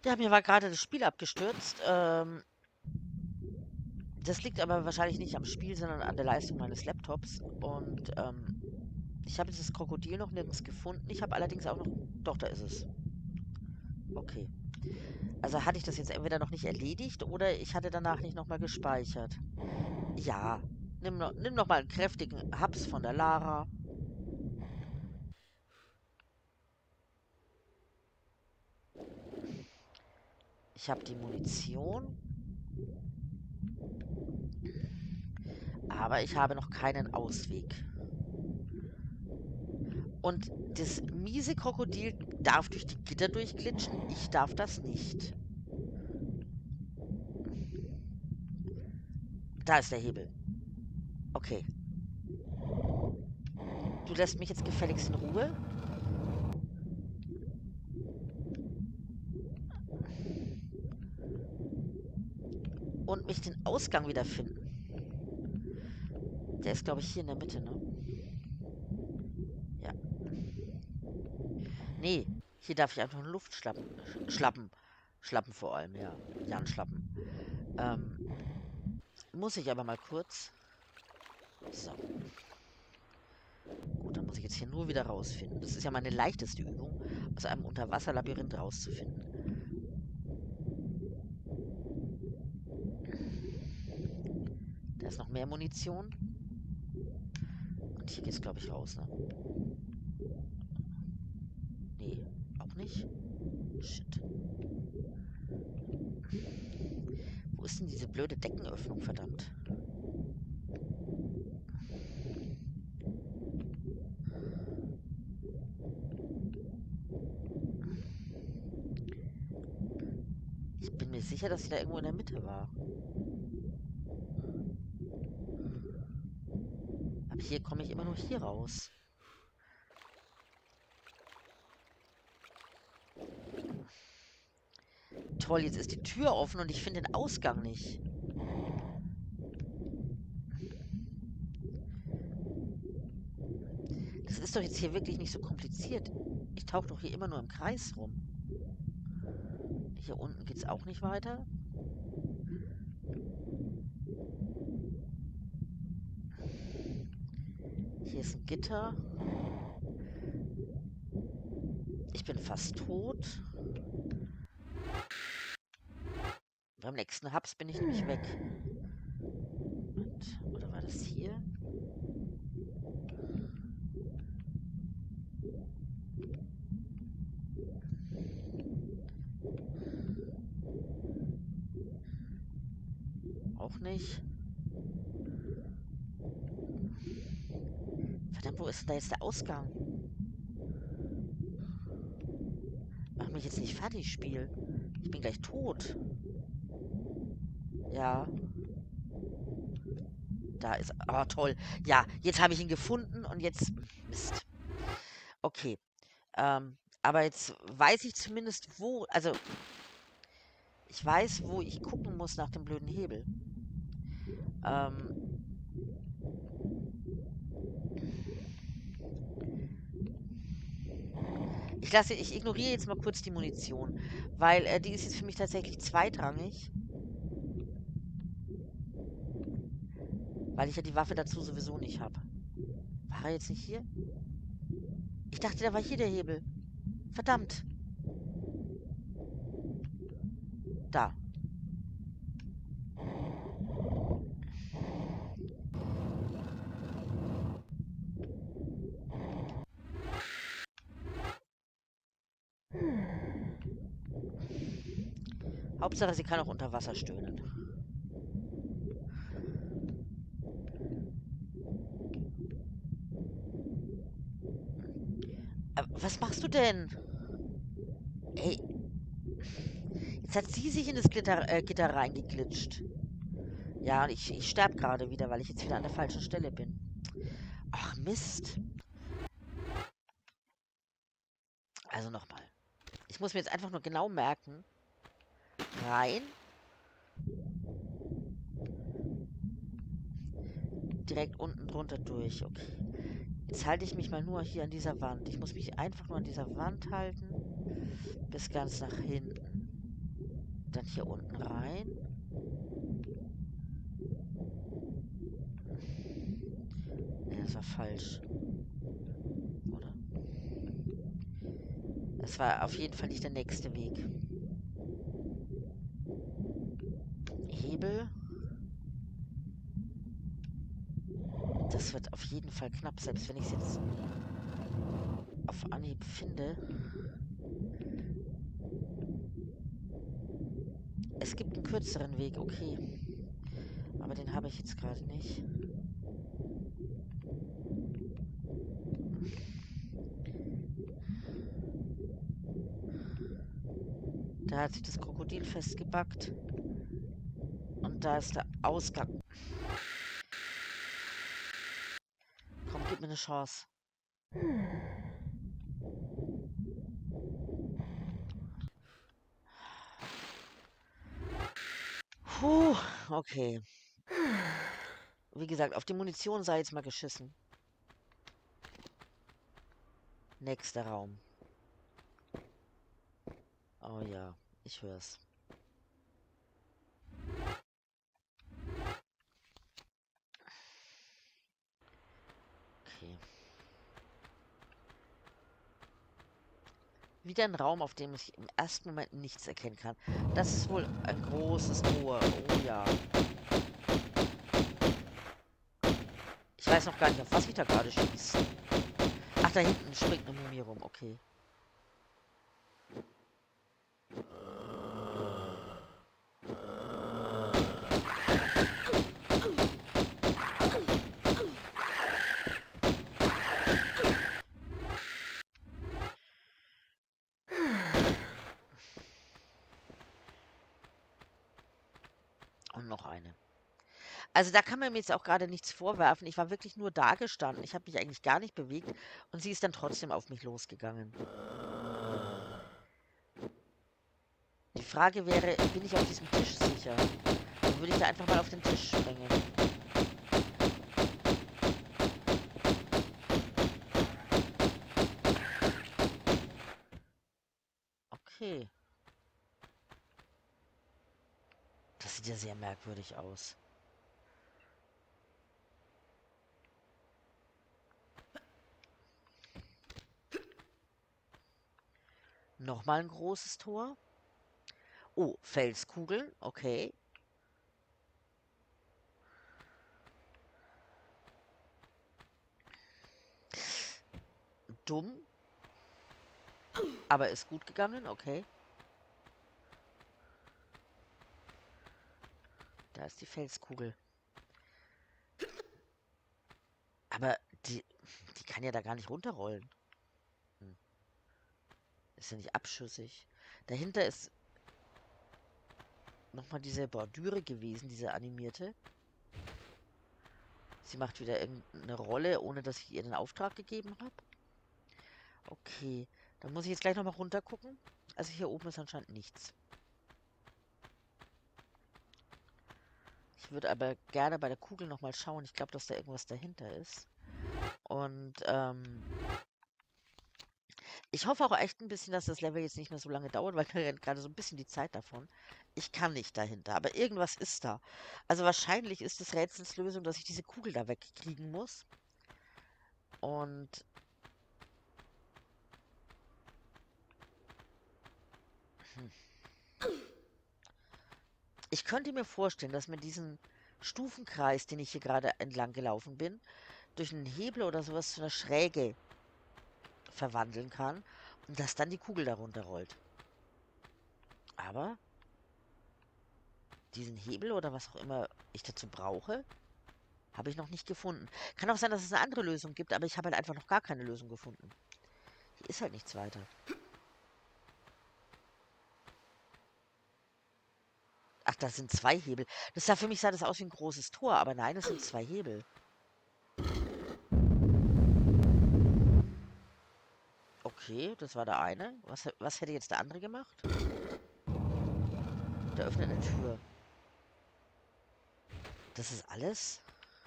Ja, mir war gerade das Spiel abgestürzt. Das liegt aber wahrscheinlich nicht am Spiel, sondern an der Leistung meines Laptops. Und ich habe dieses Krokodil noch nirgends gefunden. Ich habe allerdings auch noch. Doch, da ist es. Okay. Also hatte ich das jetzt entweder noch nicht erledigt oder ich hatte danach nicht nochmal gespeichert. Ja. Nimm noch mal einen kräftigen Haps von der Lara. Ich habe die Munition, aber ich habe noch keinen Ausweg. Und das miese Krokodil darf durch die Gitter durchglitschen. Ich darf das nicht. Da ist der Hebel. Okay. Du lässt mich jetzt gefälligst in Ruhe. Und mich den Ausgang wiederfinden. Der ist, glaube ich, hier in der Mitte, ne? Ja. Nee, hier darf ich einfach nur Luft schlappen. Schlappen. Schlappen vor allem, ja. Jan Schlappen. Ähm, muss ich aber mal kurz. So. Gut, dann muss ich jetzt hier nur wieder rausfinden. Das ist ja meine leichteste Übung, aus einem Unterwasserlabyrinth rauszufinden. Da ist noch mehr Munition. Und hier geht's, glaube ich, raus, ne? Nee, auch nicht. Shit. Wo ist denn diese blöde Deckenöffnung, verdammt? Ich bin mir sicher, dass sie da irgendwo in der Mitte war. Aber hier komme ich immer nur hier raus. Toll, jetzt ist die Tür offen und ich finde den Ausgang nicht. Das ist doch jetzt hier wirklich nicht so kompliziert. Ich tauche doch hier immer nur im Kreis rum. Hier unten geht's auch nicht weiter. Hier ist ein Gitter. Ich bin fast tot. Beim nächsten Haps bin ich nämlich weg. Und, oder war das hier? Auch nicht. Verdammt, wo ist denn da jetzt der Ausgang? Mach mich jetzt nicht fertig, Spiel. Ich bin gleich tot. Ja, da ist. Oh, toll. Ja, jetzt habe ich ihn gefunden und jetzt. Mist. Okay. Aber jetzt weiß ich zumindest, wo. Also, ich weiß, wo ich gucken muss nach dem blöden Hebel. Ähm, ich ignoriere jetzt mal kurz die Munition, weil die ist jetzt für mich tatsächlich zweitrangig, weil ich ja die Waffe dazu sowieso nicht habe. War er jetzt nicht hier? Ich dachte, da war hier der Hebel. Verdammt. Da. Hauptsache, sie kann auch unter Wasser stöhnen. Was machst du denn? Ey, jetzt hat sie sich in das Gitter reingeglitscht. Ja, und ich sterbe gerade wieder, weil ich jetzt wieder an der falschen Stelle bin. Ach, Mist. Also nochmal. Ich muss mir jetzt einfach nur genau merken. Rein. Direkt unten drunter durch. Okay. Jetzt halte ich mich mal nur hier an dieser Wand. Ich muss mich einfach nur an dieser Wand halten. Bis ganz nach hinten. dann hier unten rein. Ne, das war falsch. Oder? Es war auf jeden Fall nicht der nächste Weg. Hebel. Das wird auf jeden Fall knapp, selbst wenn ich es jetzt auf Anhieb finde. Es gibt einen kürzeren Weg, okay. Aber den habe ich jetzt gerade nicht. Da hat sich das Krokodil festgebackt. Und da ist der Ausgang. Komm, gib mir eine Chance. Puh, okay. Wie gesagt, auf die Munition sei jetzt mal geschissen. Nächster Raum. Oh ja, ich hör's. Okay. Wieder ein Raum, auf dem ich im ersten Moment nichts erkennen kann. Das ist wohl ein großes Tor. Oh ja. Ich weiß noch gar nicht, auf was ich da gerade schieße. Ach, da hinten springt eine Mumie rum. Okay. Und noch eine. Also da kann man mir jetzt auch gerade nichts vorwerfen. Ich war wirklich nur da gestanden. Ich habe mich eigentlich gar nicht bewegt und sie ist dann trotzdem auf mich losgegangen. Die Frage wäre, bin ich auf diesem Tisch sicher? Dann würde ich da einfach mal auf den Tisch springen. Okay. Das sieht ja sehr merkwürdig aus. Nochmal ein großes Tor. Oh, Felskugeln. Okay. Dumm. Aber ist gut gegangen. Okay. Da ist die Felskugel. Aber die kann ja da gar nicht runterrollen. Hm. Ist ja nicht abschüssig. Dahinter ist nochmal diese Bordüre gewesen, diese animierte. Sie macht wieder irgendeine Rolle, ohne dass ich ihr den Auftrag gegeben habe. Okay, dann muss ich jetzt gleich nochmal runter gucken. Also hier oben ist anscheinend nichts. Ich würde aber gerne bei der Kugel nochmal schauen. Ich glaube, dass da irgendwas dahinter ist. Und ich hoffe auch echt ein bisschen, dass das Level jetzt nicht mehr so lange dauert, weil mir rennt gerade so ein bisschen die Zeit davon. Ich kann nicht dahinter, aber irgendwas ist da. Also wahrscheinlich ist das Rätsels Lösung, dass ich diese Kugel da wegkriegen muss. Und hm, ich könnte mir vorstellen, dass man diesen Stufenkreis, den ich hier gerade entlang gelaufen bin, durch einen Hebel oder sowas zu einer Schräge verwandeln kann und dass dann die Kugel darunter rollt. Aber diesen Hebel oder was auch immer ich dazu brauche, habe ich noch nicht gefunden. Kann auch sein, dass es eine andere Lösung gibt, aber ich habe halt einfach noch gar keine Lösung gefunden. Hier ist halt nichts weiter. Ach, das sind zwei Hebel. Das sah für mich sah das aus wie ein großes Tor, aber nein, es sind zwei Hebel. Okay, das war der eine. Was hätte jetzt der andere gemacht? Der öffnet eine Tür. Das ist alles?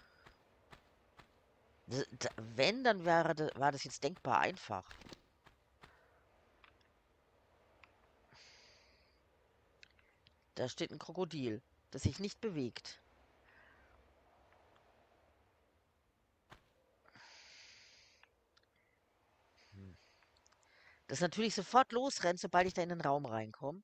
Wenn, dann war das jetzt denkbar einfach. Da steht ein Krokodil, das sich nicht bewegt. Hm. Das natürlich sofort losrennt, sobald ich da in den Raum reinkomme.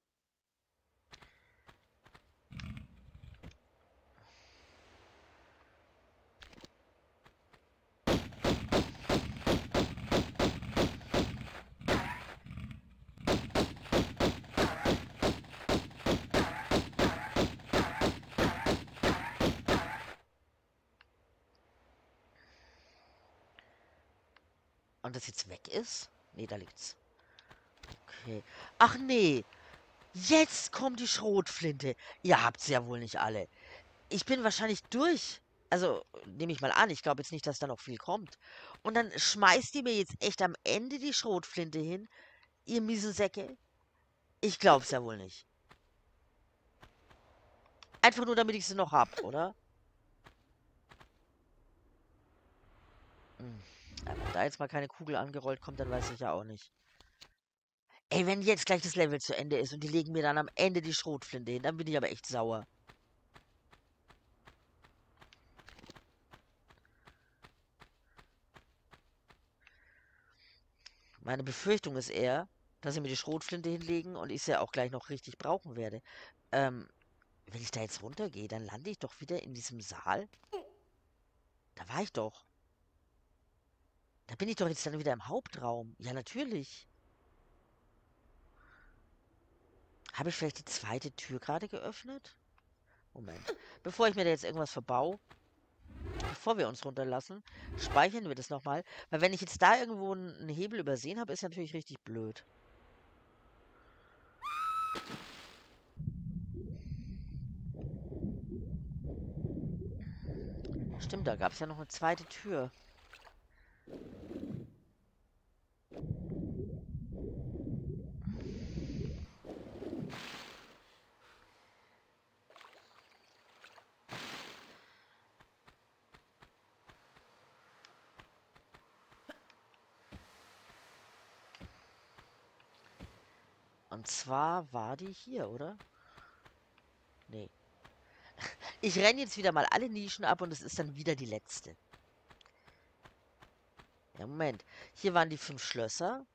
Und das jetzt weg ist? Nee, da liegt's. Okay. Ach nee, jetzt kommt die Schrotflinte. Ihr habt's ja wohl nicht alle. Ich bin wahrscheinlich durch. Also, nehme ich mal an. Ich glaube jetzt nicht, dass da noch viel kommt. Und dann schmeißt ihr mir jetzt echt am Ende die Schrotflinte hin, ihr miesen Säcke? Ich glaub's ja wohl nicht. Einfach nur, damit ich sie noch hab, oder? Hm. Ja, wenn da jetzt mal keine Kugel angerollt kommt, dann weiß ich ja auch nicht. Ey, wenn jetzt gleich das Level zu Ende ist und die legen mir dann am Ende die Schrotflinte hin, dann bin ich aber echt sauer. Meine Befürchtung ist eher, dass sie mir die Schrotflinte hinlegen und ich sie ja auch gleich noch richtig brauchen werde. Ähm, wenn ich da jetzt runtergehe, dann lande ich doch wieder in diesem Saal. Da war ich doch. Da bin ich doch jetzt dann wieder im Hauptraum. Ja, natürlich. Habe ich vielleicht die zweite Tür gerade geöffnet? Moment. Bevor ich mir da jetzt irgendwas verbau, bevor wir uns runterlassen, speichern wir das nochmal. Weil wenn ich jetzt da irgendwo einen Hebel übersehen habe, ist natürlich richtig blöd. Stimmt, da gab es ja noch eine zweite Tür. Und zwar war die hier, oder? Nee. Ich renne jetzt wieder mal alle Nischen ab und es ist dann wieder die letzte. Ja, Moment. Hier waren die 5 Schlösser.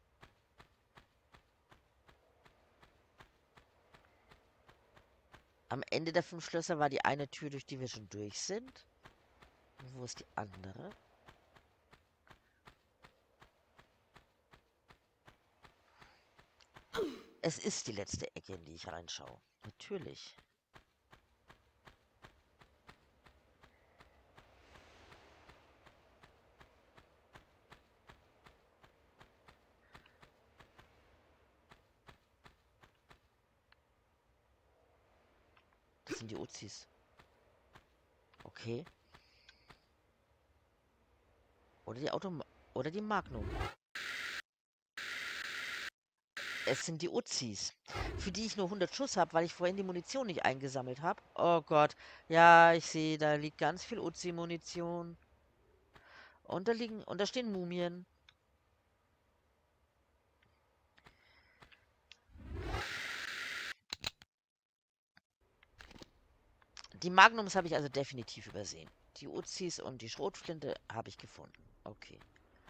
Am Ende der 5 Schlösser war die eine Tür, durch die wir schon durch sind. Und wo ist die andere? Es ist die letzte Ecke, in die ich reinschaue. Natürlich. Das sind die Uzis. Okay. Oder die oder die Magnum. Es sind die Uzis, für die ich nur 100 Schuss habe, weil ich vorhin die Munition nicht eingesammelt habe. Oh Gott. Ja, ich sehe, da liegt ganz viel Uzi-Munition. Und da stehen Mumien. Die Magnums habe ich also definitiv übersehen. Die Uzis und die Schrotflinte habe ich gefunden. Okay.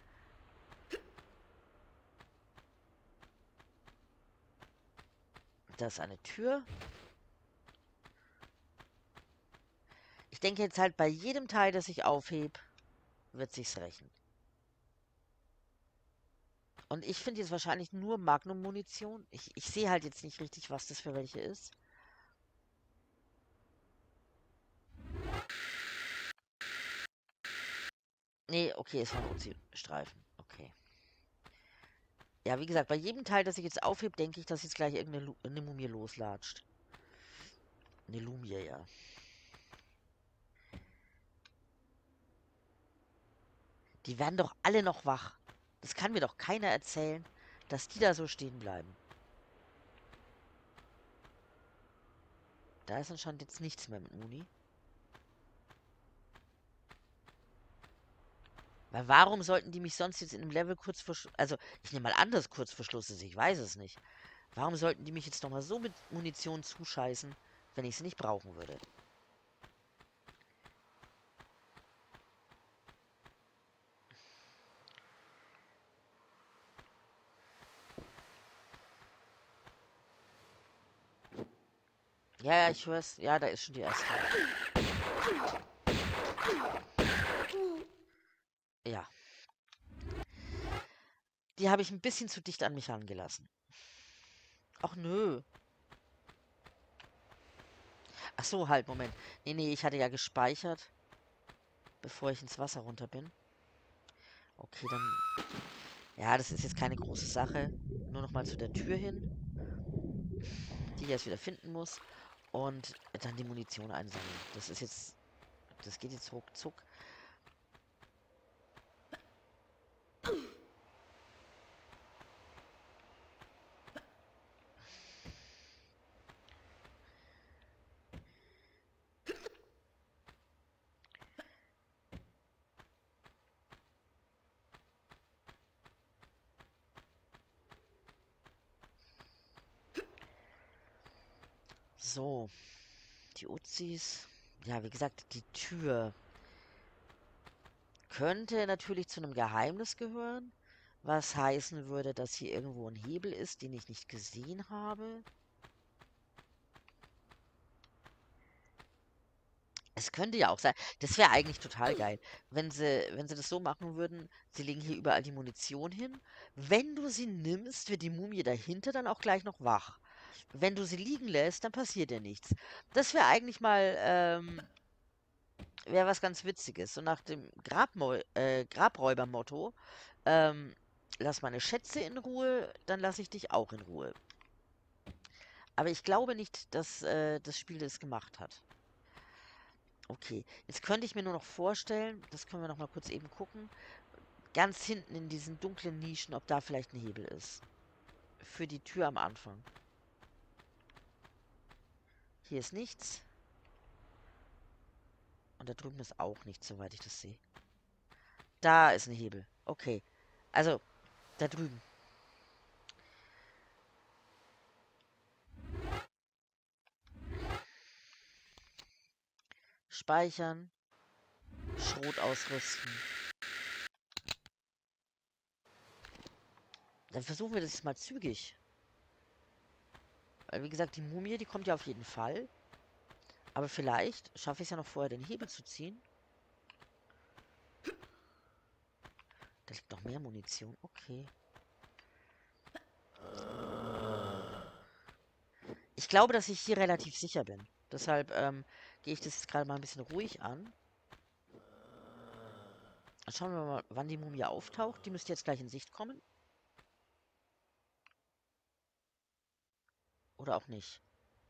Da ist eine Tür. Ich denke jetzt halt bei jedem Teil, das ich aufhebe, wird sich's rächen. Und ich finde jetzt wahrscheinlich nur Magnum-Munition. Ich sehe halt jetzt nicht richtig, was das für welche ist. Nee, okay, es waren Uzi-Streifen. Okay. Ja, wie gesagt, bei jedem Teil, das ich jetzt aufhebe, denke ich, dass jetzt gleich irgendeine eine Mumie loslatscht. Eine Lumie, ja. Die werden doch alle noch wach. Das kann mir doch keiner erzählen, dass die da so stehen bleiben. Da ist anscheinend jetzt nichts mehr mit Muni. Weil warum sollten die mich sonst jetzt in einem Level kurz vor... Also, ich nehme mal an, dass kurz vor Schluss ist, ich weiß es nicht. Warum sollten die mich jetzt nochmal so mit Munition zuscheißen, wenn ich sie nicht brauchen würde. Ja, ja, ich höre es. Ja, da ist schon die erste. Ja, die habe ich ein bisschen zu dicht an mich rangelassen. Ach nö. Ach so, halt, Moment. Nee, nee, ich hatte ja gespeichert, bevor ich ins Wasser runter bin. Okay, dann. Ja, das ist jetzt keine große Sache. Nur noch mal zu der Tür hin, die ich jetzt wieder finden muss. Und dann die Munition einsammeln. Das ist jetzt. Das geht jetzt ruckzuck. So, die Uzis. Ja, wie gesagt, die Tür könnte natürlich zu einem Geheimnis gehören, was heißen würde, dass hier irgendwo ein Hebel ist, den ich nicht gesehen habe. Es könnte ja auch sein, das wäre eigentlich total geil, wenn sie das so machen würden, sie legen hier überall die Munition hin. Wenn du sie nimmst, wird die Mumie dahinter dann auch gleich noch wach. Wenn du sie liegen lässt, dann passiert ja nichts. Das wäre eigentlich mal, wäre was ganz Witziges. So nach dem Grabräuber-Motto, ähm, lass meine Schätze in Ruhe, dann lasse ich dich auch in Ruhe. Aber ich glaube nicht, dass das Spiel das gemacht hat. Okay, jetzt könnte ich mir nur noch vorstellen, das können wir noch mal kurz eben gucken, ganz hinten in diesen dunklen Nischen, ob da vielleicht ein Hebel ist. Für die Tür am Anfang. Hier ist nichts. Und da drüben ist auch nichts, soweit ich das sehe. Da ist ein Hebel. Okay. Also, da drüben. Speichern. Schrot ausrüsten. Dann versuchen wir das jetzt mal zügig. Weil, wie gesagt, die Mumie, die kommt ja auf jeden Fall. Aber vielleicht schaffe ich es ja noch vorher, den Hebel zu ziehen. Da liegt noch mehr Munition. Okay. Ich glaube, dass ich hier relativ sicher bin. Deshalb gehe ich das jetzt gerade mal ein bisschen ruhig an. Dann schauen wir mal, wann die Mumie auftaucht. Die müsste jetzt gleich in Sicht kommen. Oder auch nicht.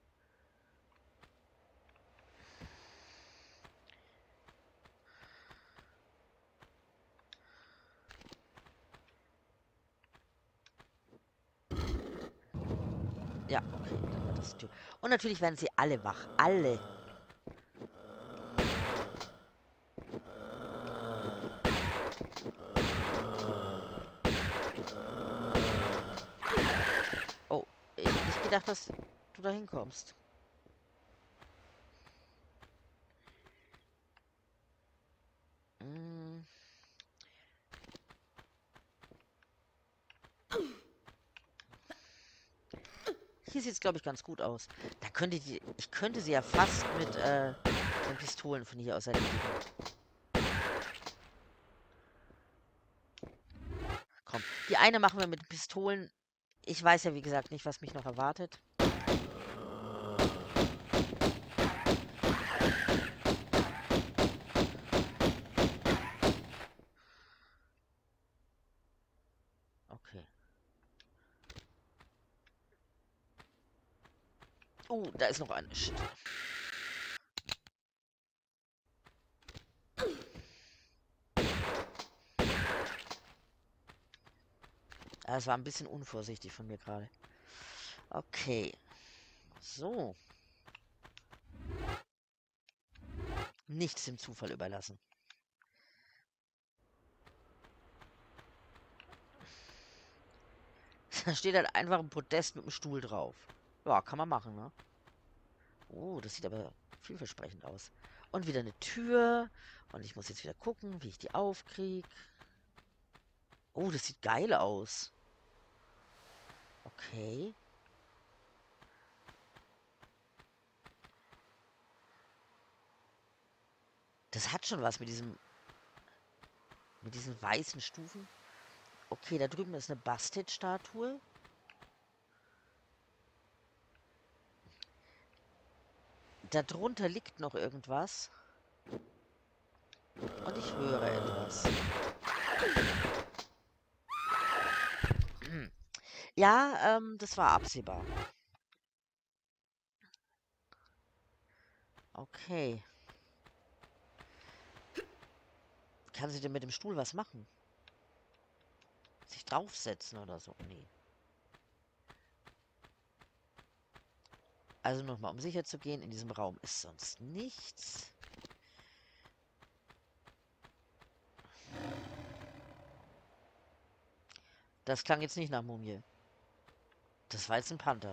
Ja, okay, dann war das die Tür. Und natürlich werden sie alle wach. Alle. Oh, ich hätte nicht gedacht, dass du da hinkommst. Hm, hier sieht es, glaube ich, ganz gut aus. Ich könnte sie ja fast mit den Pistolen von hier aus erledigen. Komm, die eine machen wir mit Pistolen. Ich weiß ja, wie gesagt, nicht, was mich noch erwartet. Okay. Da ist noch eine. Shit. Es war ein bisschen unvorsichtig von mir gerade. Okay. So. Nichts dem Zufall überlassen. Da steht halt einfach ein Podest mit einem Stuhl drauf. Ja, kann man machen, ne? Oh, das sieht aber vielversprechend aus. Und wieder eine Tür. Und ich muss jetzt wieder gucken, wie ich die aufkriege. Oh, das sieht geil aus. Okay. Das hat schon was mit diesen weißen Stufen. Okay, da drüben ist eine Bastet-Statue. Darunter liegt noch irgendwas. Und ich höre etwas. Ja, das war absehbar. Okay. Kann sie denn mit dem Stuhl was machen? Sich draufsetzen oder so? Nee. Also nochmal, um sicher zu gehen, in diesem Raum ist sonst nichts. Das klang jetzt nicht nach Mumie. Das war jetzt ein Panther.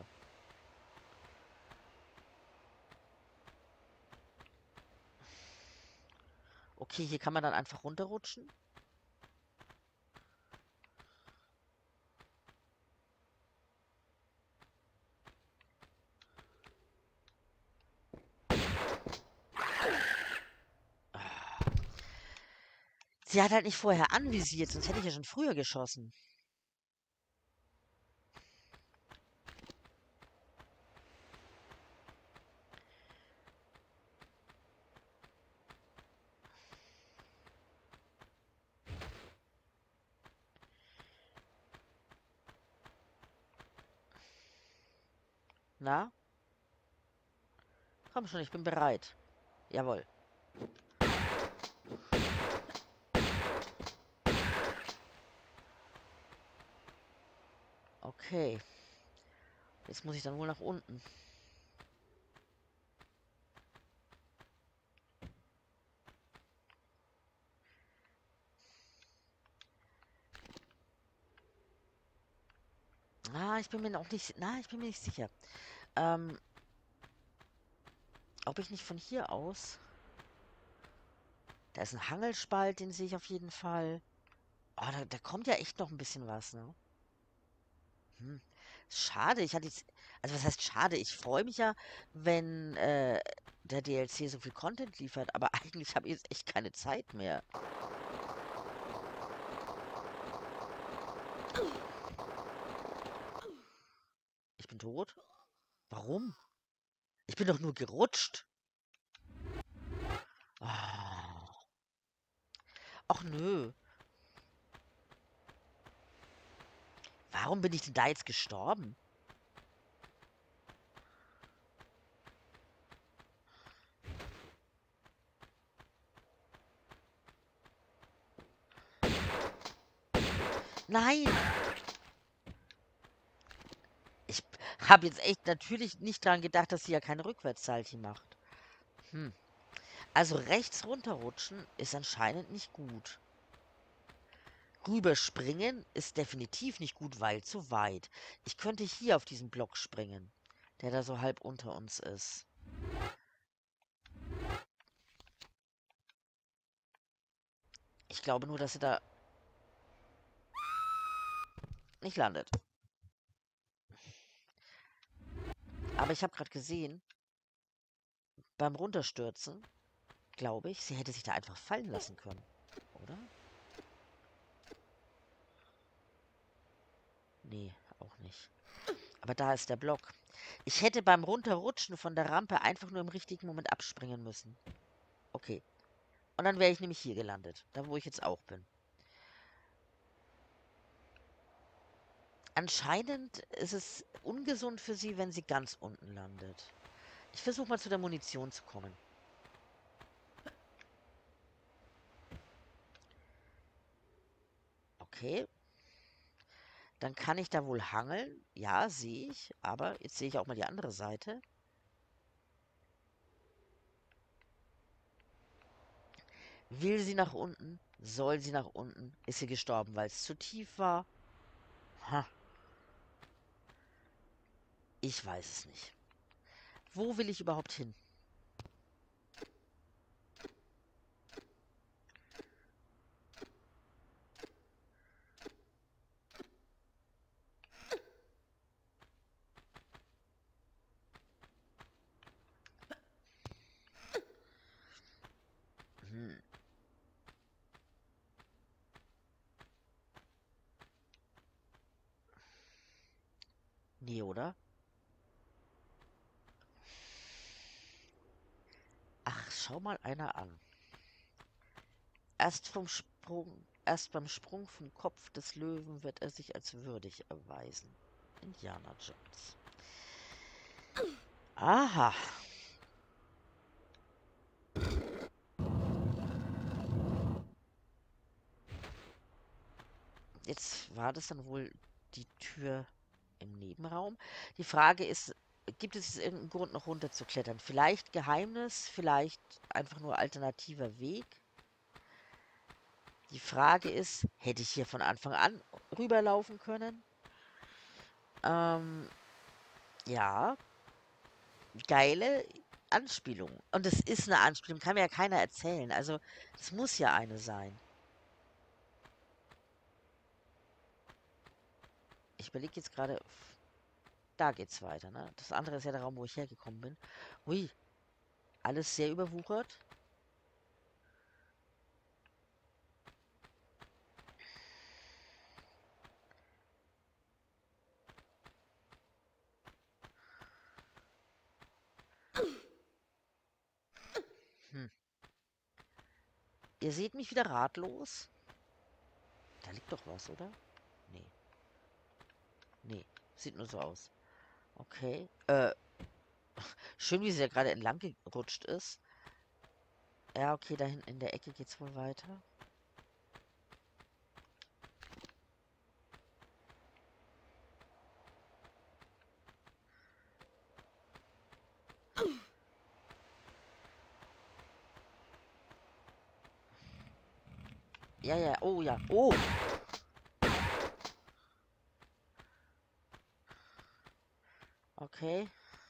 Okay, hier kann man dann einfach runterrutschen. Sie hat halt nicht vorher anvisiert, sonst hätte ich ja schon früher geschossen. Na? Komm schon, ich bin bereit. Jawohl. Okay. Jetzt muss ich dann wohl nach unten. Ah, ich bin mir noch nicht... Na, ich bin mir nicht sicher. Ähm, ob ich nicht von hier aus... Da ist ein Hangelspalt, den sehe ich auf jeden Fall. Oh, da kommt ja echt noch ein bisschen was, ne? Hm. Schade, ich hatte jetzt... Also was heißt schade? Ich freue mich ja, wenn der DLC so viel Content liefert, aber eigentlich habe ich jetzt echt keine Zeit mehr. Ich bin tot? Warum? Ich bin doch nur gerutscht. Ah. Ach nö. Warum bin ich denn da jetzt gestorben? Nein! Ich habe jetzt echt natürlich nicht dran gedacht, dass sie ja keine Rückwärtssalti macht. Hm. Also rechts runterrutschen ist anscheinend nicht gut. Rüberspringen ist definitiv nicht gut, weil zu weit. Ich könnte hier auf diesen Block springen, der da so halb unter uns ist. Ich glaube nur, dass sie da nicht landet. Aber ich habe gerade gesehen, beim Runterstürzen, glaube ich, sie hätte sich da einfach fallen lassen können. Oder? Nee, auch nicht. Aber da ist der Block. Ich hätte beim Runterrutschen von der Rampe einfach nur im richtigen Moment abspringen müssen. Okay. Und dann wäre ich nämlich hier gelandet. Da, wo ich jetzt auch bin. Anscheinend ist es ungesund für sie, wenn sie ganz unten landet. Ich versuche mal zu der Munition zu kommen. Okay. Dann kann ich da wohl hangeln. Ja, sehe ich. Aber jetzt sehe ich auch mal die andere Seite. Will sie nach unten? Soll sie nach unten? Ist sie gestorben, weil es zu tief war? Ha, ich weiß es nicht. Wo will ich überhaupt hin? Hm. Nee, oder? Ach, schau mal einer an. Erst beim Sprung vom Kopf des Löwen wird er sich als würdig erweisen. Indiana Jones. Aha. Jetzt war das dann wohl die Tür im Nebenraum. Die Frage ist, gibt es jetzt irgendeinen Grund, noch runterzuklettern? Vielleicht Geheimnis, vielleicht einfach nur alternativer Weg. Die Frage ist, hätte ich hier von Anfang an rüberlaufen können? Ähm, ja, geile Anspielung. Und es ist eine Anspielung, kann mir ja keiner erzählen. Also, es muss ja eine sein. Ich überlege jetzt gerade, da geht's weiter, ne? Das andere ist ja der Raum, wo ich hergekommen bin. Hui, alles sehr überwuchert. Hm. Ihr seht mich wieder ratlos? Da liegt doch was, oder? Nee. Nee. Sieht nur so aus. Okay. Schön, wie sie da gerade entlang gerutscht ist. Ja, okay, da hinten in der Ecke geht's wohl weiter. Ja, ja, oh ja. Oh! Okay.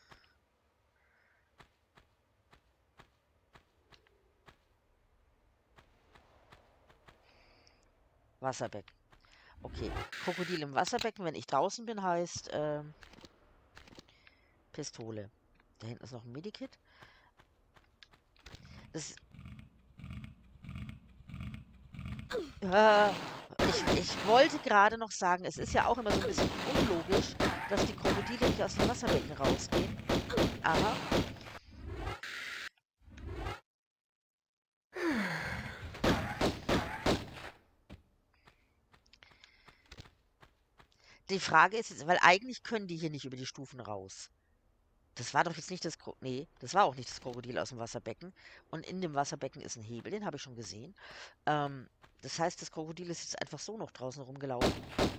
Wasserbecken. Okay. Krokodil im Wasserbecken, wenn ich draußen bin, heißt Pistole. Da hinten ist noch ein Medikit. Das, äh, ich wollte gerade noch sagen, es ist ja auch immer so ein bisschen unlogisch, dass die Krokodile nicht aus dem Wasserbecken rausgehen. Aber die Frage ist jetzt, weil eigentlich können die hier nicht über die Stufen raus. Das war doch jetzt nicht nee, das war auch nicht das Krokodil aus dem Wasserbecken. Und in dem Wasserbecken ist ein Hebel, den habe ich schon gesehen. Das heißt, das Krokodil ist jetzt einfach so noch draußen rumgelaufen.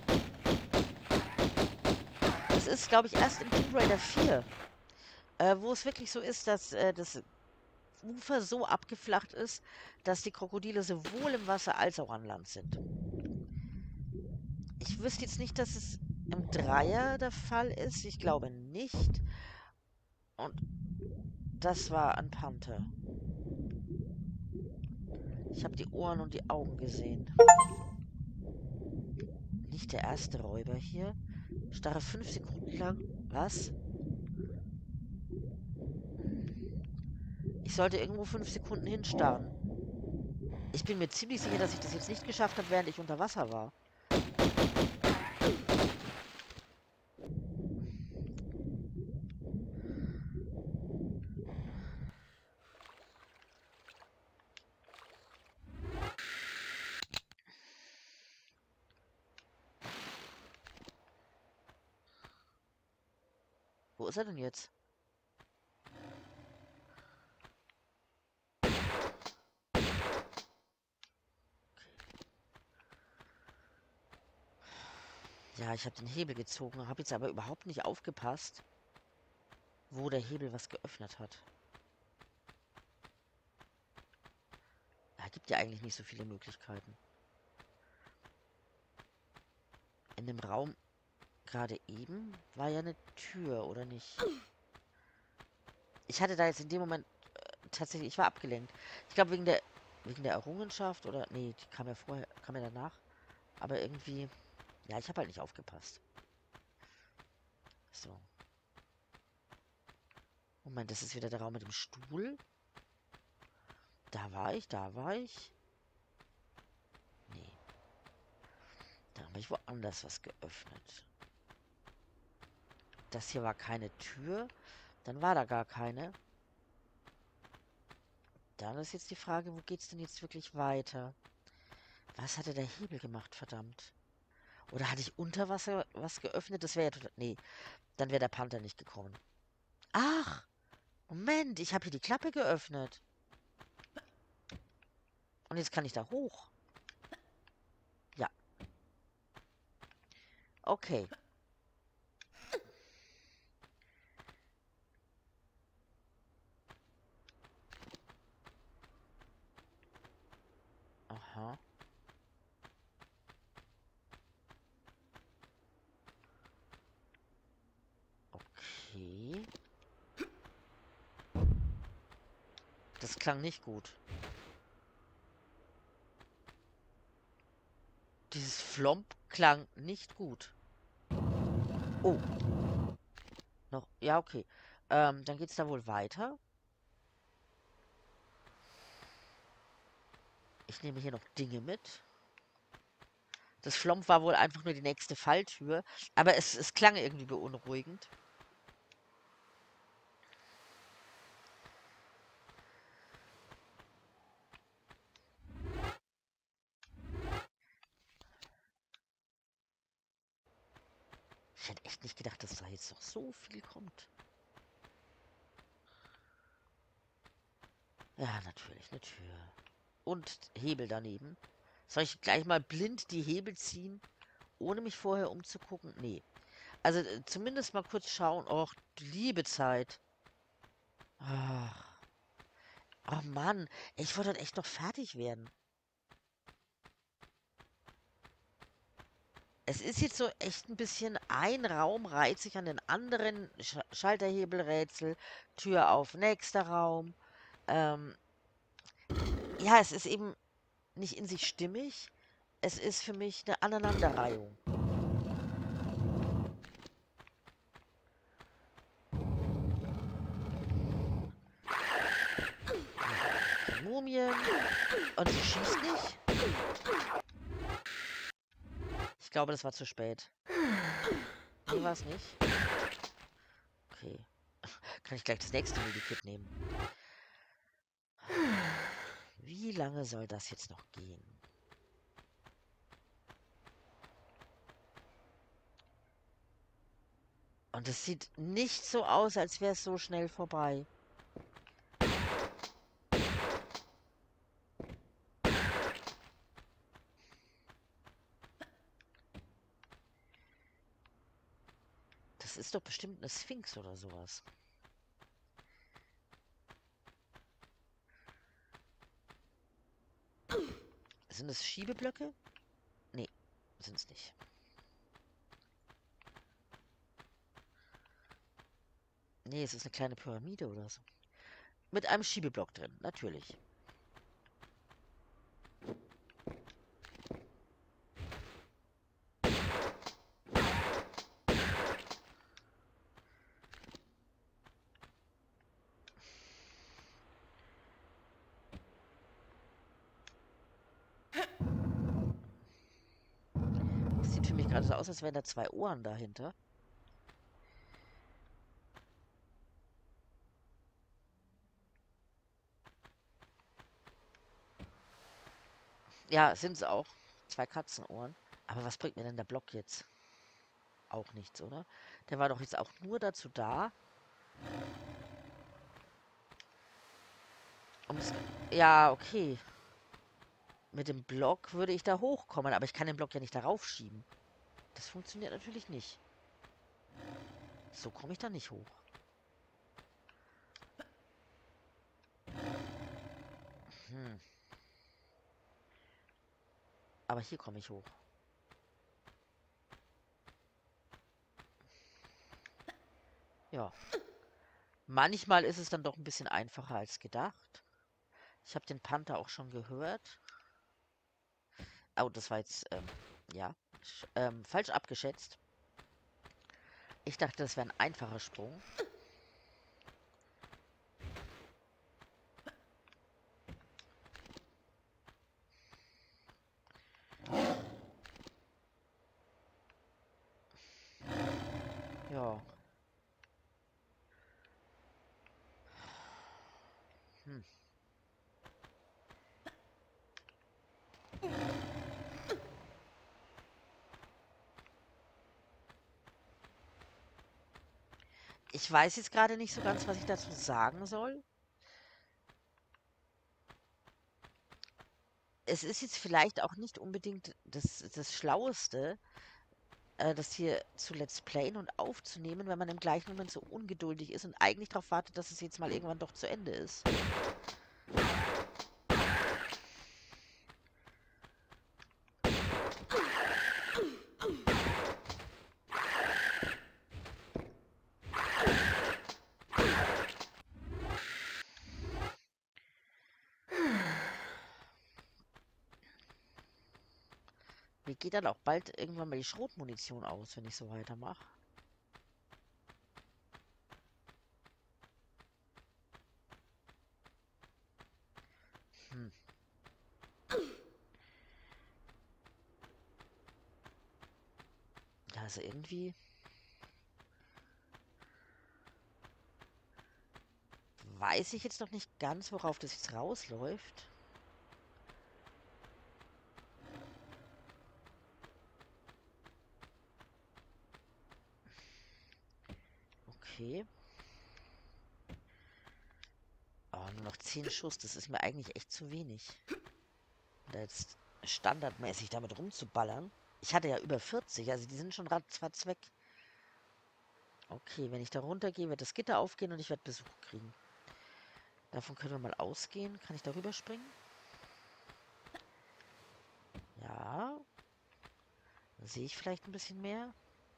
Das ist, glaube ich, erst im Tomb Raider 4, wo es wirklich so ist, dass das Ufer so abgeflacht ist, dass die Krokodile sowohl im Wasser als auch an Land sind. Ich wüsste jetzt nicht, dass es im Dreier der Fall ist. Ich glaube nicht. Und das war ein Panther. Ich habe die Ohren und die Augen gesehen. Nicht der erste Räuber hier. Starre 5 Sekunden lang. Was? Ich sollte irgendwo 5 Sekunden hinstarren. Ich bin mir ziemlich sicher, dass ich das jetzt nicht geschafft habe, während ich unter Wasser war. Wo ist er denn jetzt? Ja, ich habe den Hebel gezogen, habe jetzt aber überhaupt nicht aufgepasst, wo der Hebel was geöffnet hat. Da gibt ja eigentlich nicht so viele Möglichkeiten. In dem Raum gerade eben war ja eine Tür, oder nicht? Ich hatte da jetzt in dem Moment tatsächlich, ich war abgelenkt. Ich glaube wegen der Errungenschaft oder nee, die kam ja vorher, kam ja danach. Aber irgendwie, ja, ich habe halt nicht aufgepasst. So. Moment, das ist wieder der Raum mit dem Stuhl. Da war ich, da war ich. Nee, da habe ich woanders was geöffnet. Das hier war keine Tür. Dann war da gar keine. Dann ist jetzt die Frage, wo geht's denn jetzt wirklich weiter? Was hatte der Hebel gemacht, verdammt? Oder hatte ich unter Wasser was geöffnet? Das wäre ja total... Nee, dann wäre der Panther nicht gekommen. Ach, Moment, ich habe hier die Klappe geöffnet. Und jetzt kann ich da hoch. Ja, okay. Aha, okay. Das klang nicht gut. Dieses Flomp klang nicht gut. Oh, noch. Ja, okay. Dann geht's da wohl weiter. Ich nehme hier noch Dinge mit. Das Flomp war wohl einfach nur die nächste Falltür. Aber es klang irgendwie beunruhigend. Ich hätte echt nicht gedacht, dass da jetzt noch so viel kommt. Ja, natürlich, eine Tür. Und Hebel daneben. Soll ich gleich mal blind die Hebel ziehen, ohne mich vorher umzugucken? Nee. Also zumindest mal kurz schauen. Och, du liebe Zeit. Ach, oh Mann, ich wollte halt echt noch fertig werden. Es ist jetzt so echt ein bisschen ein Raum reiht sich an den anderen. Schalterhebelrätsel, Tür auf, nächster Raum. Ähm, ja, es ist eben nicht in sich stimmig. Es ist für mich eine Aneinanderreihung. Die Mumien. Und sie schießt nicht. Ich glaube, das war zu spät. Nee, war es nicht. Okay. Kann ich gleich das nächste Medikit nehmen. Wie lange soll das jetzt noch gehen? Und es sieht nicht so aus, als wäre es so schnell vorbei. Das ist doch bestimmt eine Sphinx oder sowas. Sind es Schiebeblöcke? Nee, sind es nicht. Nee, es ist eine kleine Pyramide oder so. Mit einem Schiebeblock drin, natürlich. Es sieht für mich gerade so aus, als wären da zwei Ohren dahinter. Ja, sind es auch. Zwei Katzenohren. Aber was bringt mir denn der Block jetzt? Auch nichts, oder? Der war doch jetzt auch nur dazu da, ums... Ja, okay. Mit dem Block würde ich da hochkommen, aber ich kann den Block ja nicht darauf schieben. Das funktioniert natürlich nicht. So komme ich da nicht hoch. Hm. Aber hier komme ich hoch. Ja. Manchmal ist es dann doch ein bisschen einfacher als gedacht. Ich habe den Panther auch schon gehört. Oh, das war jetzt, ja, falsch abgeschätzt. Ich dachte, das wäre ein einfacher Sprung. Ja. Hm. Ich weiß jetzt gerade nicht so ganz, was ich dazu sagen soll. Es ist jetzt vielleicht auch nicht unbedingt das Schlaueste, das hier zu Let's Playen und aufzunehmen, wenn man im gleichen Moment so ungeduldig ist und eigentlich darauf wartet, dass es jetzt mal irgendwann doch zu Ende ist. Mir geht dann auch bald irgendwann mal die Schrotmunition aus, wenn ich so weitermache. Hm. Also irgendwie weiß ich jetzt noch nicht ganz, worauf das jetzt rausläuft. Okay. Oh, nur noch 10 Schuss, das ist mir eigentlich echt zu wenig. Da jetzt standardmäßig damit rumzuballern. Ich hatte ja über 40, also die sind schon ratzfatz weg. Okay, wenn ich da runtergehe, wird das Gitter aufgehen und ich werde Besuch kriegen. Davon können wir mal ausgehen. Kann ich darüber springen? Ja. Sehe ich vielleicht ein bisschen mehr?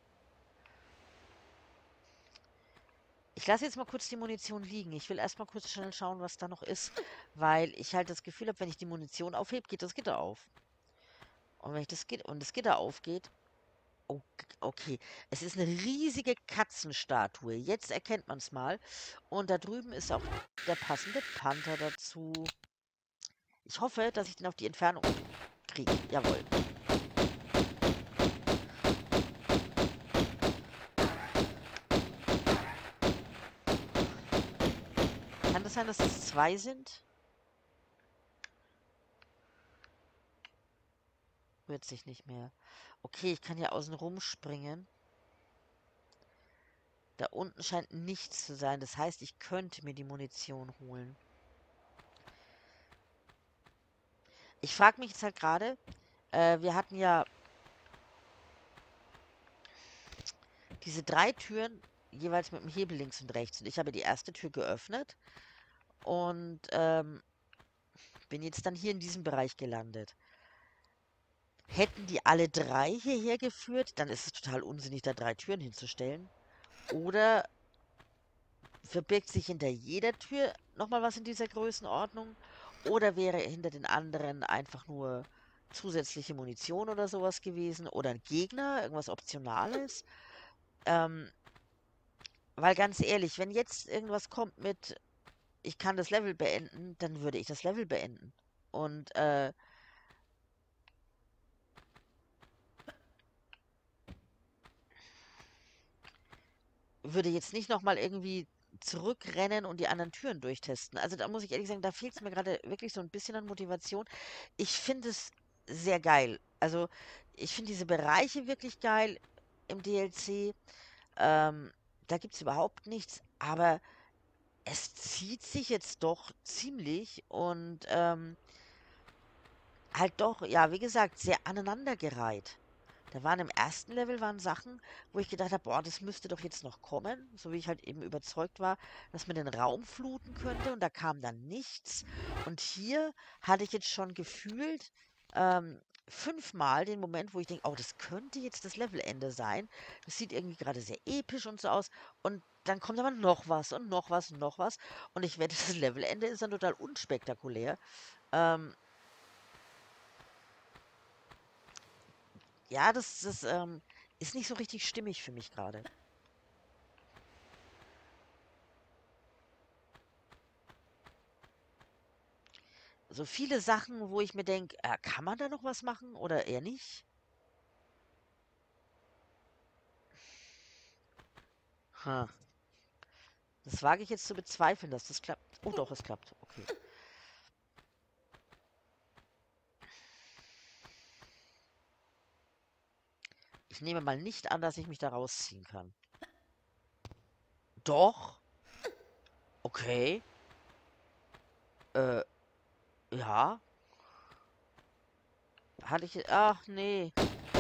Ich lasse jetzt mal kurz die Munition liegen. Ich will erstmal kurz schnell schauen, was da noch ist, weil ich halt das Gefühl habe, wenn ich die Munition aufhebe, geht das Gitter auf. Und wenn ich das Gitter aufgeht, oh, okay, es ist eine riesige Katzenstatue. Jetzt erkennt man es mal. Und da drüben ist auch der passende Panther dazu. Ich hoffe, dass ich den auf die Entfernung kriege. Jawohl. Kann das sein, dass es 2 sind? Rührt sich nicht mehr. Okay, ich kann hier außen rumspringen. Da unten scheint nichts zu sein. Das heißt, ich könnte mir die Munition holen. Ich frage mich jetzt halt gerade, wir hatten ja diese 3 Türen jeweils mit dem Hebel links und rechts. Und ich habe die erste Tür geöffnet und bin jetzt dann hier in diesem Bereich gelandet. Hätten die alle 3 hierher geführt, dann ist es total unsinnig, da 3 Türen hinzustellen. Oder verbirgt sich hinter jeder Tür nochmal was in dieser Größenordnung? Oder wäre hinter den anderen einfach nur zusätzliche Munition oder sowas gewesen? Oder ein Gegner, irgendwas Optionales? Ähm, weil ganz ehrlich, wenn jetzt irgendwas kommt mit, ich kann das Level beenden, dann würde ich das Level beenden. Und würde jetzt nicht nochmal irgendwie zurückrennen und die anderen Türen durchtesten. Also da muss ich ehrlich sagen, da fehlt es mir gerade wirklich so ein bisschen an Motivation. Ich finde es sehr geil. Also ich finde diese Bereiche wirklich geil im DLC. Ähm, da gibt es überhaupt nichts, aber es zieht sich jetzt doch ziemlich und halt doch, ja, wie gesagt, sehr aneinandergereiht. Da waren im ersten Level waren Sachen, wo ich gedacht habe, boah, das müsste doch jetzt noch kommen, so wie ich halt eben überzeugt war, dass man den Raum fluten könnte und da kam dann nichts. Und hier hatte ich jetzt schon gefühlt, 5-mal den Moment, wo ich denke: „Oh, das könnte jetzt das Levelende sein. Das sieht irgendwie gerade sehr episch und so aus.“ Und dann kommt aber noch was und noch was und noch was. Und ich wette, das Levelende ist dann total unspektakulär. Ähm, ja, das ist nicht so richtig stimmig für mich gerade. So viele Sachen, wo ich mir denke: kann man da noch was machen oder eher nicht?“ Ha, das wage ich jetzt zu bezweifeln, dass das klappt. Oh doch, es klappt. Okay. Ich nehme mal nicht an, dass ich mich da rausziehen kann. Doch? Okay. Äh, ja. Hatte ich. Ach, nee.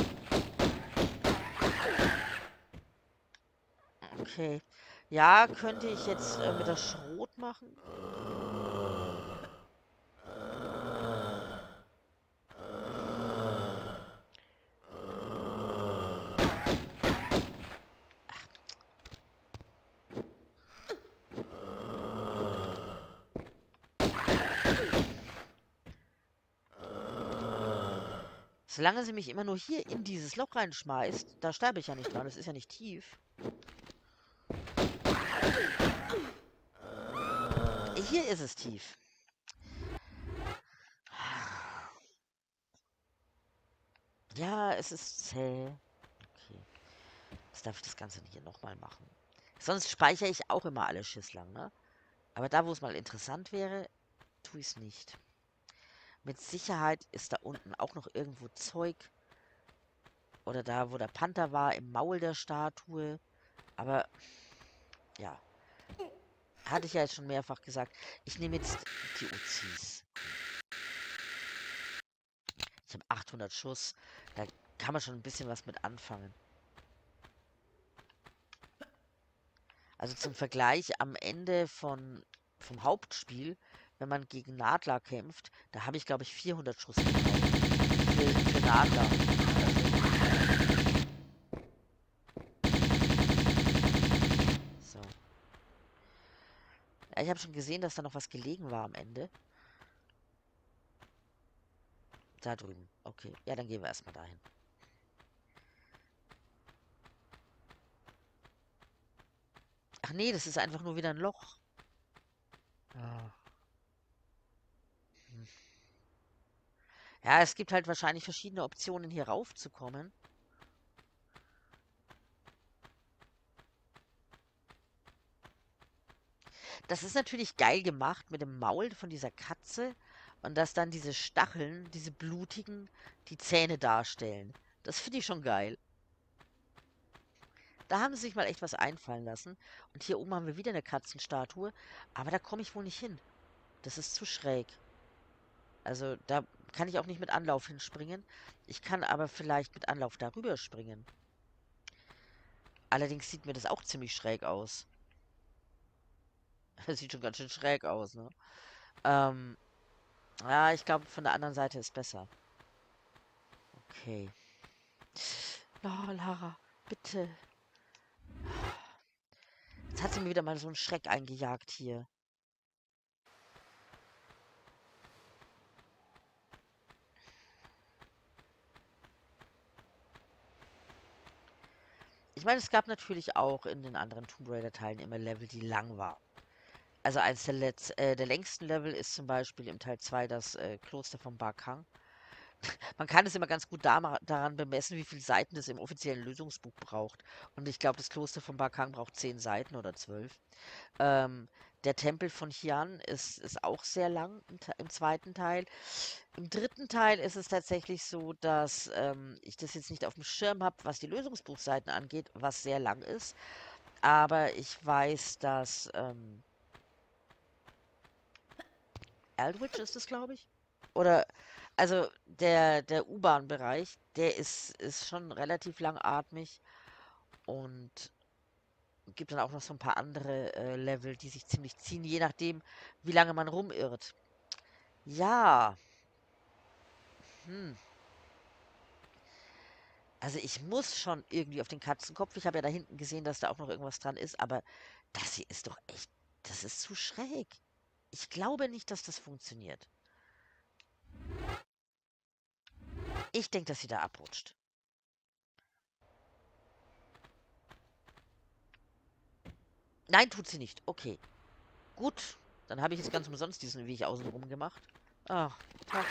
Okay. Ja, könnte ich jetzt mit der Schrot machen? Solange sie mich immer nur hier in dieses Loch reinschmeißt, da sterbe ich ja nicht dran. Das ist ja nicht tief. Hier ist es tief. Ja, es ist zäh. Okay. Jetzt darf ich das Ganze hier nochmal machen. Sonst speichere ich auch immer alle Schisslang, ne? Aber da, wo es mal interessant wäre, tue ich es nicht. Mit Sicherheit ist da unten auch noch irgendwo Zeug. Oder da, wo der Panther war, im Maul der Statue. Aber ja, hatte ich ja jetzt schon mehrfach gesagt. Ich nehme jetzt die Uzis. Ich habe 800 Schuss. Da kann man schon ein bisschen was mit anfangen. Also zum Vergleich am Ende vom Hauptspiel, wenn man gegen Nadler kämpft, da habe ich, glaube ich, 400 Schuss gebraucht. Für Nadler. So. Ja, ich habe schon gesehen, dass da noch was gelegen war am Ende. Da drüben. Okay. Ja, dann gehen wir erstmal dahin. Ach nee, das ist einfach nur wieder ein Loch. Ah. Hm. Ja, es gibt halt wahrscheinlich verschiedene Optionen, hier raufzukommen. Das ist natürlich geil gemacht mit dem Maul von dieser Katze und dass dann diese Stacheln, diese blutigen, die Zähne darstellen. Das finde ich schon geil. Da haben sie sich mal echt was einfallen lassen. Und hier oben haben wir wieder eine Katzenstatue, aber da komme ich wohl nicht hin. Das ist zu schräg. Also da kann ich auch nicht mit Anlauf hinspringen. Ich kann aber vielleicht mit Anlauf darüber springen. Allerdings sieht mir das auch ziemlich schräg aus. Das sieht schon ganz schön schräg aus, ne? Ähm, ja, ich glaube, von der anderen Seite ist besser. Okay. Oh, Lara, bitte. Jetzt hat sie mir wieder mal so einen Schreck eingejagt hier. Ich meine, es gab natürlich auch in den anderen Tomb Raider-Teilen immer Level, die lang waren. Also eins der längsten Level ist zum Beispiel im Teil 2 das Kloster von Barkang. Man kann es immer ganz gut daran bemessen, wie viele Seiten das im offiziellen Lösungsbuch braucht. Und ich glaube, das Kloster von Barkang braucht 10 Seiten oder 12. Ähm, der Tempel von Xi'an ist auch sehr lang im zweiten Teil. Im dritten Teil ist es tatsächlich so, dass ich das jetzt nicht auf dem Schirm habe, was die Lösungsbuchseiten angeht, was sehr lang ist. Aber ich weiß, dass Aldwych ist es, glaube ich. Oder, also der U-Bahn-Bereich, der ist schon relativ langatmig und gibt dann auch noch so ein paar andere Level, die sich ziemlich ziehen, je nachdem, wie lange man rumirrt. Ja, hm. Also ich muss schon irgendwie auf den Katzenkopf. Ich habe ja da hinten gesehen, dass da auch noch irgendwas dran ist, aber das hier ist doch echt, das ist zu schräg. Ich glaube nicht, dass das funktioniert. Ich denke, dass sie da abrutscht. Nein, tut sie nicht. Okay. Gut. Dann habe ich jetzt ganz umsonst diesen Weg außenrum gemacht. Ach, Tag.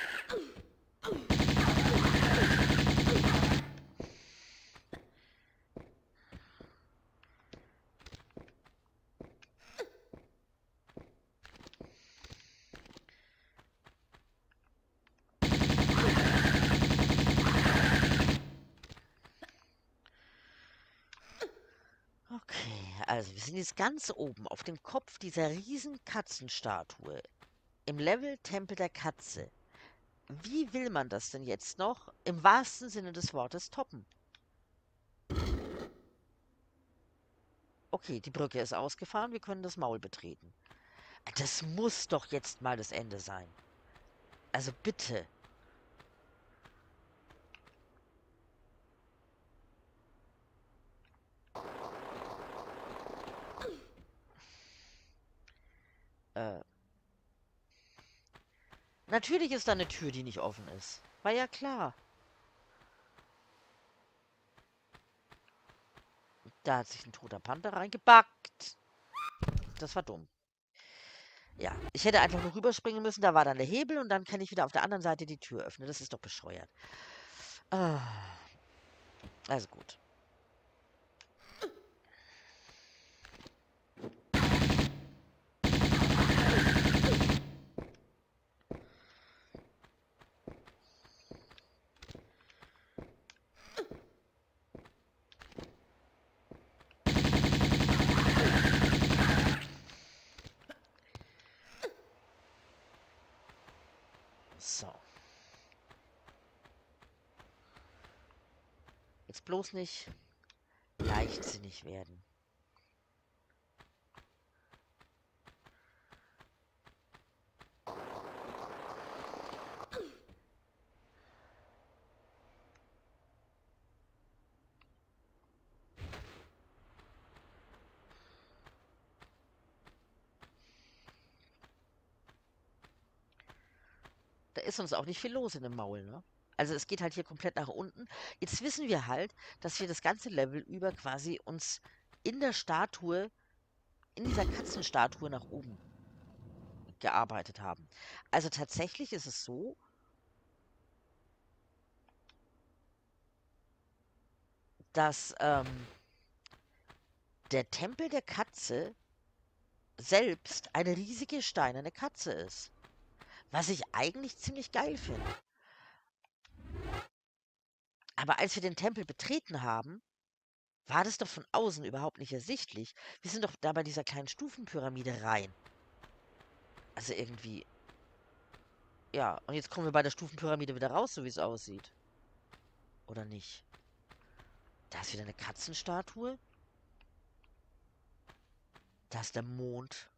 Okay, also wir sind jetzt ganz oben auf dem Kopf dieser riesen Katzenstatue im Level Tempel der Katze. Wie will man das denn jetzt noch im wahrsten Sinne des Wortes toppen? Okay, die Brücke ist ausgefahren, wir können das Maul betreten. Das muss doch jetzt mal das Ende sein. Also bitte. Äh, natürlich ist da eine Tür, die nicht offen ist. War ja klar. Da hat sich ein toter Panther reingebackt. Das war dumm. Ja, ich hätte einfach nur rüberspringen müssen, da war dann der Hebel und dann kann ich wieder auf der anderen Seite die Tür öffnen. Das ist doch bescheuert. Ah, also gut. So. Jetzt bloß nicht leichtsinnig werden. Da ist uns auch nicht viel los in dem Maul, ne? Also es geht halt hier komplett nach unten. Jetzt wissen wir halt, dass wir das ganze Level über quasi uns in der Statue, in dieser Katzenstatue nach oben gearbeitet haben. Also tatsächlich ist es so, dass der Tempel der Katze selbst eine riesige steinerne Katze ist. Was ich eigentlich ziemlich geil finde. Aber als wir den Tempel betreten haben, war das doch von außen überhaupt nicht ersichtlich. Wir sind doch da bei dieser kleinen Stufenpyramide rein. Also irgendwie, ja. Und jetzt kommen wir bei der Stufenpyramide wieder raus, so wie es aussieht. Oder nicht? Da ist wieder eine Katzenstatue. Da ist der Mond.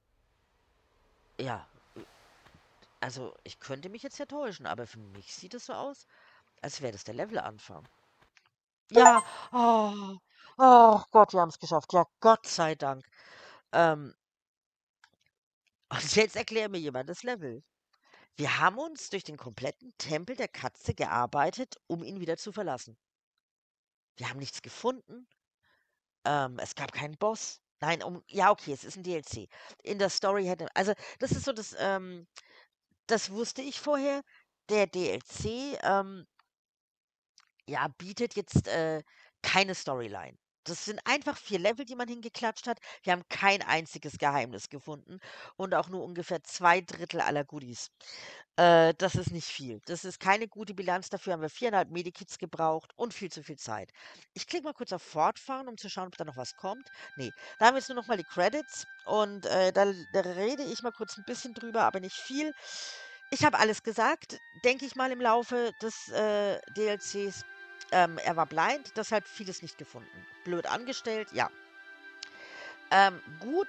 Ja, also ich könnte mich jetzt ja täuschen, aber für mich sieht es so aus, als wäre das der Levelanfang. Ja, oh, oh Gott, wir haben es geschafft. Ja, Gott sei Dank. Ähm, und jetzt erklär mir jemand das Level. Wir haben uns durch den kompletten Tempel der Katze gearbeitet, um ihn wieder zu verlassen. Wir haben nichts gefunden. Es gab keinen Boss. Nein, ja, okay, es ist ein DLC. In der Story hätte, also das ist so das wusste ich vorher. Der DLC, ja, bietet jetzt keine Storyline. Das sind einfach 4 Level, die man hingeklatscht hat. Wir haben kein einziges Geheimnis gefunden und auch nur ungefähr 2 Drittel aller Goodies. Das ist nicht viel. Das ist keine gute Bilanz. Dafür haben wir 4,5 Medikits gebraucht und viel zu viel Zeit. Ich klicke mal kurz auf Fortfahren, um zu schauen, ob da noch was kommt. Nee, da haben wir jetzt nur noch mal die Credits und da rede ich mal kurz ein bisschen drüber, aber nicht viel. Ich habe alles gesagt, denke ich mal im Laufe des DLCs. Er war blind, deshalb vieles nicht gefunden. Blöd angestellt, ja. Gut.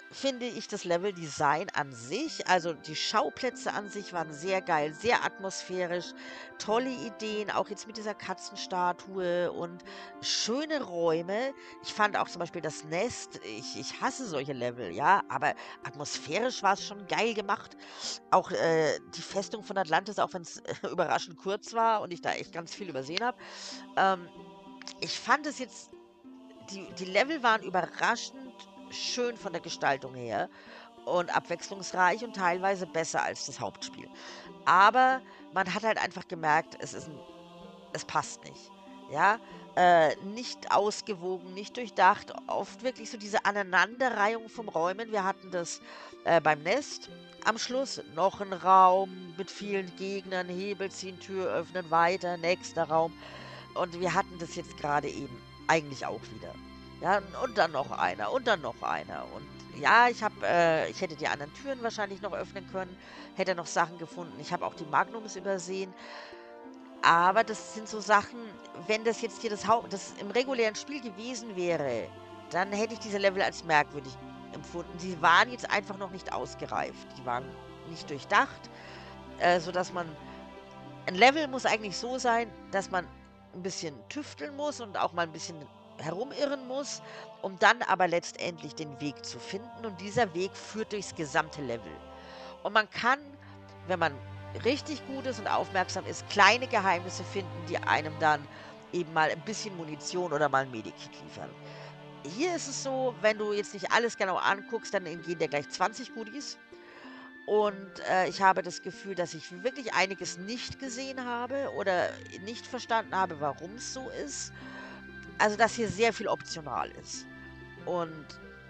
finde ich das Leveldesign an sich, also die Schauplätze an sich waren sehr geil, sehr atmosphärisch, tolle Ideen, auch jetzt mit dieser Katzenstatue und schöne Räume. Ich fand auch zum Beispiel das Nest, ich hasse solche Level, ja, aber atmosphärisch war es schon geil gemacht. Auch die Festung von Atlantis, auch wenn es überraschend kurz war und ich da echt ganz viel übersehen habe. Ähm, ich fand es jetzt die Level waren überraschend schön von der Gestaltung her und abwechslungsreich und teilweise besser als das Hauptspiel. Aber man hat halt einfach gemerkt, es passt nicht. Ja, nicht ausgewogen, nicht durchdacht, oft wirklich so diese Aneinanderreihung von Räumen. Wir hatten das beim Nest am Schluss, noch ein Raum mit vielen Gegnern, Hebel ziehen, Tür öffnen, weiter, nächster Raum. Und wir hatten das jetzt gerade eben eigentlich auch wieder. Ja, und dann noch einer und dann noch einer. Und ja, ich hätte die anderen Türen wahrscheinlich noch öffnen können, hätte noch Sachen gefunden. Ich habe auch die Magnums übersehen. Aber das sind so Sachen, wenn das jetzt hier das im regulären Spiel gewesen wäre, dann hätte ich diese Level als merkwürdig empfunden. Die waren jetzt einfach noch nicht ausgereift. Die waren nicht durchdacht, sodass man ein Level muss eigentlich so sein, dass man ein bisschen tüfteln muss und auch mal ein bisschen herumirren muss, um dann aber letztendlich den Weg zu finden. Und dieser Weg führt durchs gesamte Level. Und man kann, wenn man richtig gut ist und aufmerksam ist, kleine Geheimnisse finden, die einem dann eben mal ein bisschen Munition oder mal ein Medikit liefern. Hier ist es so, wenn du jetzt nicht alles genau anguckst, dann entgehen dir gleich 20 Goodies. Und ich habe das Gefühl, dass ich wirklich einiges nicht gesehen habe oder nicht verstanden habe, warum es so ist. Also, dass hier sehr viel optional ist. Und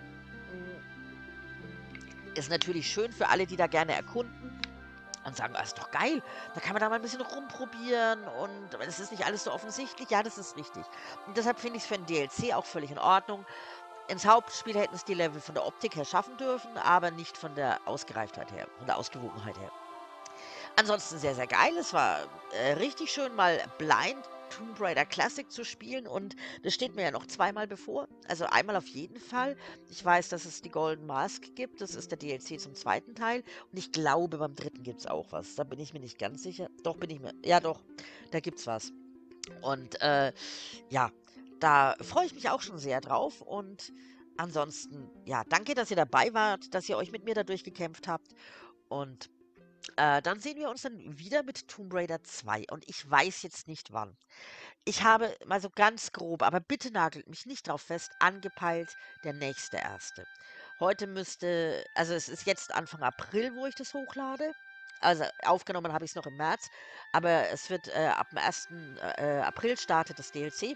ist natürlich schön für alle, die da gerne erkunden und sagen: „Ah, ist doch geil, da kann man da mal ein bisschen rumprobieren und es ist nicht alles so offensichtlich.“ Ja, das ist richtig. Und deshalb finde ich's für 'n DLC auch völlig in Ordnung. Ins Hauptspiel hätten es die Level von der Optik her schaffen dürfen, aber nicht von der Ausgereiftheit her, von der Ausgewogenheit her. Ansonsten sehr, sehr geil. Es war, richtig schön, mal blind Tomb Raider Classic zu spielen und das steht mir ja noch zweimal bevor. Also einmal auf jeden Fall. Ich weiß, dass es die Golden Mask gibt. Das ist der DLC zum zweiten Teil. Und ich glaube, beim dritten gibt es auch was. Da bin ich mir nicht ganz sicher. Doch, bin ich mir. Ja, doch, da gibt's was. Und ja, da freue ich mich auch schon sehr drauf. Und ansonsten, ja, danke, dass ihr dabei wart, dass ihr euch mit mir da durchgekämpft habt. Und dann sehen wir uns dann wieder mit Tomb Raider 2 und ich weiß jetzt nicht wann. Ich habe mal so ganz grob, aber bitte nagelt mich nicht drauf fest, angepeilt, der nächste erste. Heute müsste, also es ist jetzt Anfang April, wo ich das hochlade. Also aufgenommen habe ich es noch im März, aber es wird ab dem 1. April startet das DLC.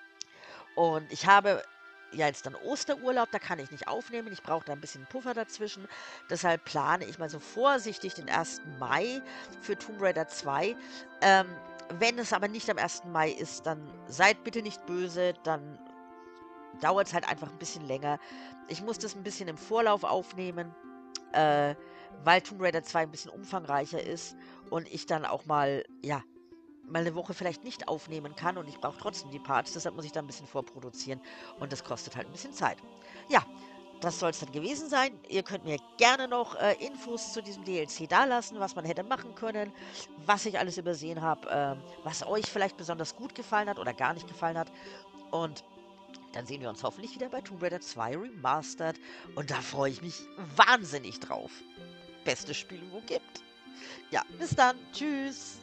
Und ich habe ja jetzt dann Osterurlaub, da kann ich nicht aufnehmen. Ich brauche da ein bisschen Puffer dazwischen. Deshalb plane ich mal so vorsichtig den 1. Mai für Tomb Raider 2. Ähm, wenn es aber nicht am 1. Mai ist, dann seid bitte nicht böse, dann dauert es halt einfach ein bisschen länger. Ich muss das ein bisschen im Vorlauf aufnehmen, äh, weil Tomb Raider 2 ein bisschen umfangreicher ist und ich dann auch mal, ja, mal eine Woche vielleicht nicht aufnehmen kann und ich brauche trotzdem die Parts, deshalb muss ich da ein bisschen vorproduzieren und das kostet halt ein bisschen Zeit. Ja, das soll es dann gewesen sein. Ihr könnt mir gerne noch Infos zu diesem DLC dalassen, was man hätte machen können, was ich alles übersehen habe, was euch vielleicht besonders gut gefallen hat oder gar nicht gefallen hat. Und dann sehen wir uns hoffentlich wieder bei Tomb Raider 2 Remastered und da freue ich mich wahnsinnig drauf. Bestes Spiel, wo gibt. Ja, bis dann. Tschüss.